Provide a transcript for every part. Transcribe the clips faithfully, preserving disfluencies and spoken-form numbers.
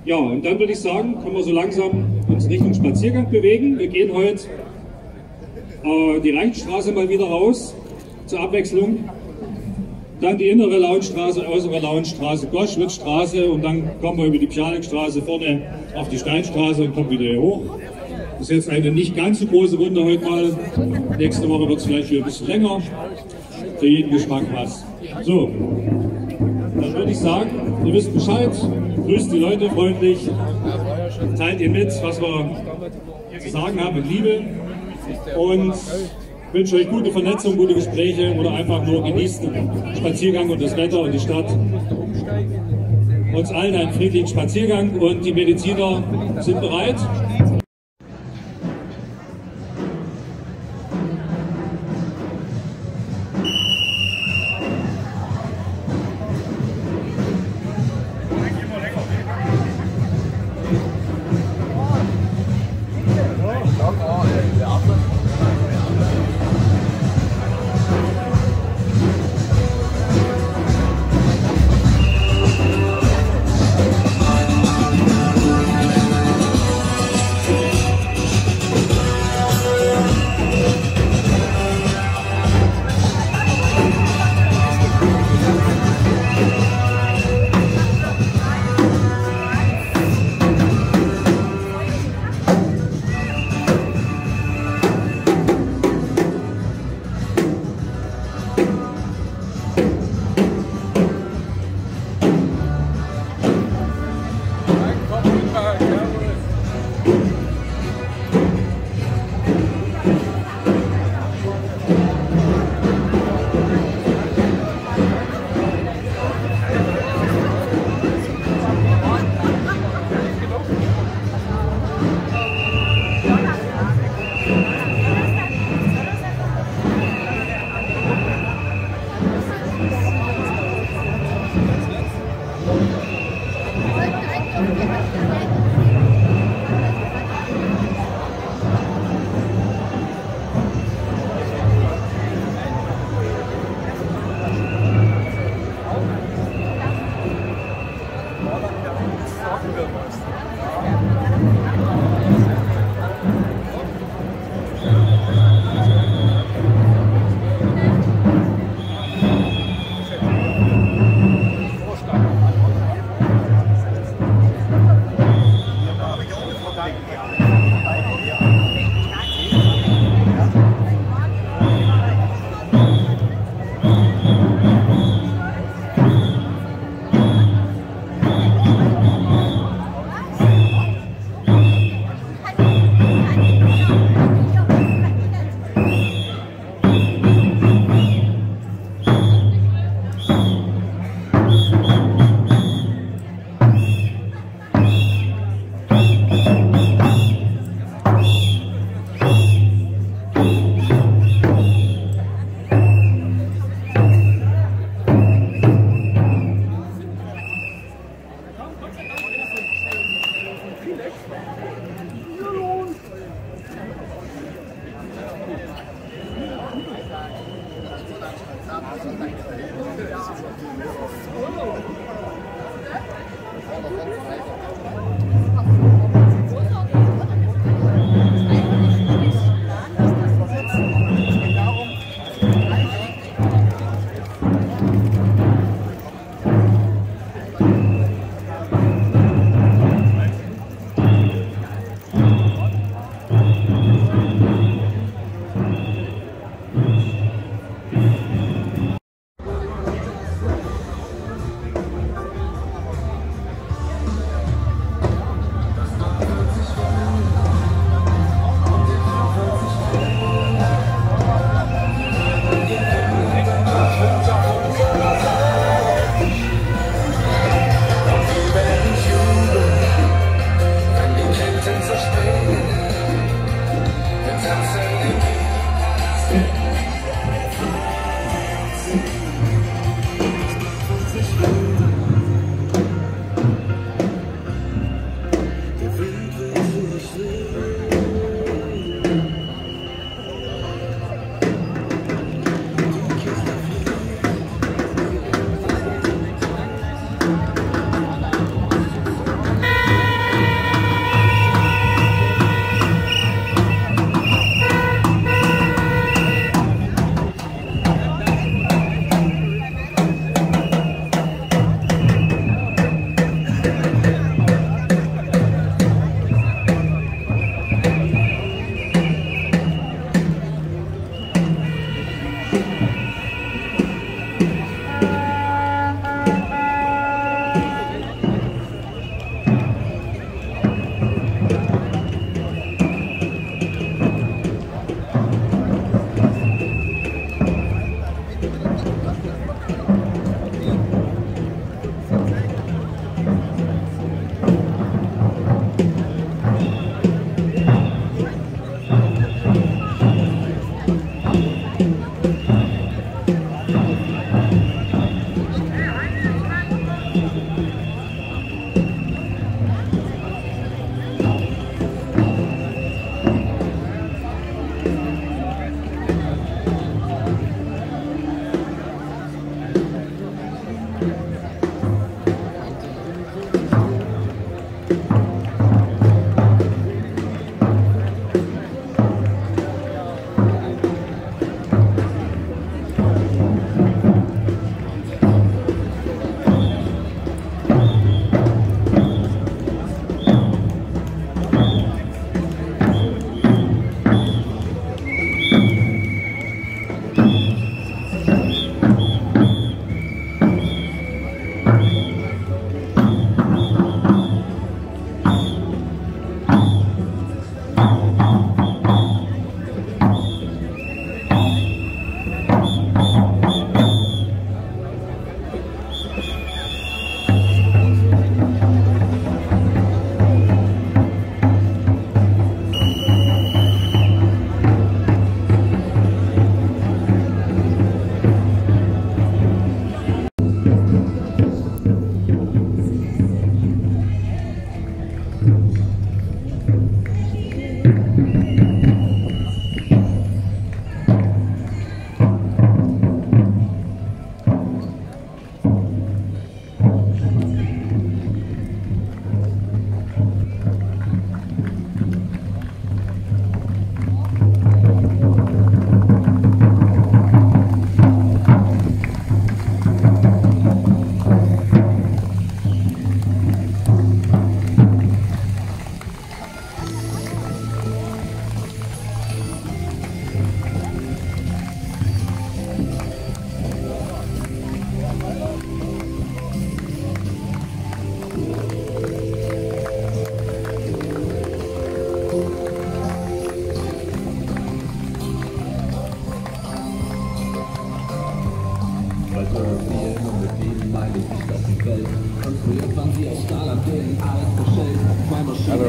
Ja, und dann würde ich sagen, können wir so langsam uns Richtung Spaziergang bewegen. Wir gehen heute äh, die Reichsstraße mal wieder raus, zur Abwechslung. Dann die innere Launstraße, äußere Launstraße, Goschwitzstraße und dann kommen wir über die Pschalekstraße vorne auf die Steinstraße und kommen wieder hier hoch. Das ist jetzt eine nicht ganz so große Runde heute mal. Nächste Woche wird es vielleicht wieder ein bisschen länger. Für jeden Geschmack was. So, dann würde ich sagen, ihr wisst Bescheid, grüßt die Leute freundlich, teilt ihr mit, was wir zu sagen haben mit Liebe und wünsche euch gute Vernetzung, gute Gespräche oder einfach nur genießt den Spaziergang und das Wetter und die Stadt. Uns allen einen friedlichen Spaziergang und die Mediziner sind bereit.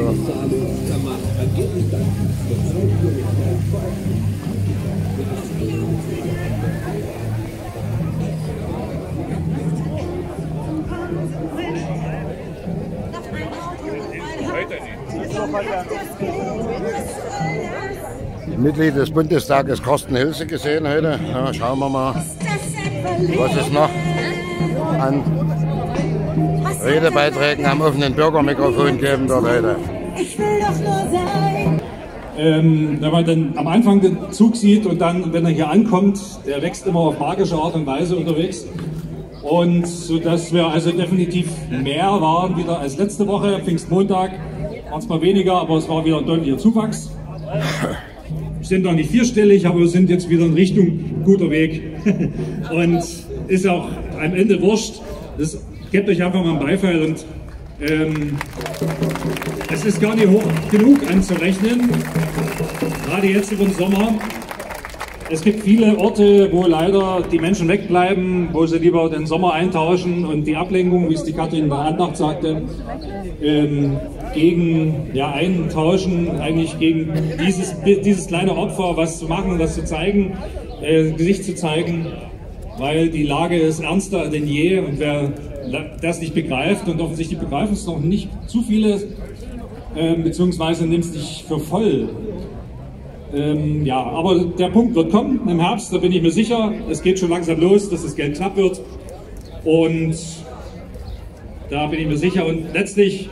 Mitglied des Bundestages Carsten Hilse gesehen heute. Ja, schauen wir mal, was es noch an Redebeiträgen am offenen Bürgermikrofon geben wird heute. Ich will doch nur sein. Ähm, wenn man dann am Anfang den Zug sieht und dann, wenn er hier ankommt, der wächst immer auf magische Art und Weise unterwegs. Und so dass wir also definitiv mehr waren wieder als letzte Woche. Pfingstmontag waren es mal weniger, aber es war wieder ein deutlicher Zuwachs. Wir sind noch nicht vierstellig, aber wir sind jetzt wieder in Richtung guter Weg. Und ist auch am Ende wurscht. Das, gebt euch einfach mal einen Beifall. Und ähm, es ist gar nicht hoch genug anzurechnen, gerade jetzt über den Sommer. Es gibt viele Orte, wo leider die Menschen wegbleiben, wo sie lieber den Sommer eintauschen und die Ablenkung, wie es die Katrin in der Andacht sagte, ähm, gegen, ja, eintauschen, eigentlich gegen dieses, dieses kleine Opfer, was zu machen, was zu zeigen, äh, Gesicht zu zeigen, weil die Lage ist ernster denn je und wer das nicht begreift, und offensichtlich begreifen es noch nicht zu viele, äh, beziehungsweise nimmt es nicht für voll. Ähm, ja, aber der Punkt wird kommen im Herbst, da bin ich mir sicher. Es geht schon langsam los, dass das Geld knapp wird. Und da bin ich mir sicher. Und letztlich,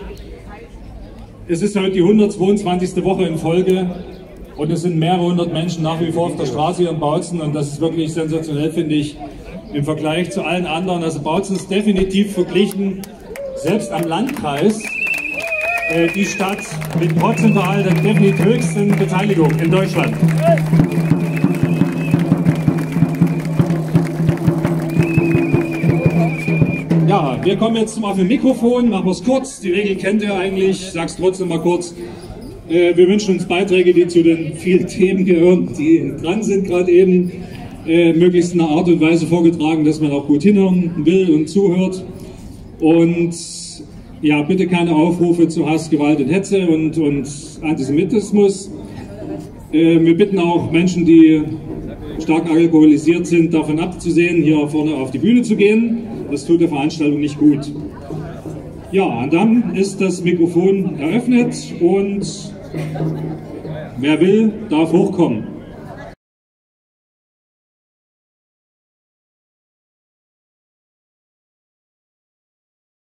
es ist heute die hundertzweiundzwanzigste Woche in Folge und es sind mehrere hundert Menschen nach wie vor auf der Straße hier in Bautzen. Und das ist wirklich sensationell, finde ich, im Vergleich zu allen anderen. Also Bautzen ist definitiv verglichen, selbst am Landkreis, die Stadt mit prozentual der definitiv höchsten Beteiligung in Deutschland. Ja, wir kommen jetzt zum auf dem Mikrofon, machen wir es kurz. Die Regel kennt ihr eigentlich, ich sag's trotzdem mal kurz. Wir wünschen uns Beiträge, die zu den vielen Themen gehören, die dran sind gerade eben, möglichst in einer Art und Weise vorgetragen, dass man auch gut hinhören will und zuhört. Und ja, bitte keine Aufrufe zu Hass, Gewalt und Hetze und, und Antisemitismus. Äh, wir bitten auch Menschen, die stark alkoholisiert sind, davon abzusehen, hier vorne auf die Bühne zu gehen. Das tut der Veranstaltung nicht gut. Ja, und dann ist das Mikrofon eröffnet und wer will, darf hochkommen.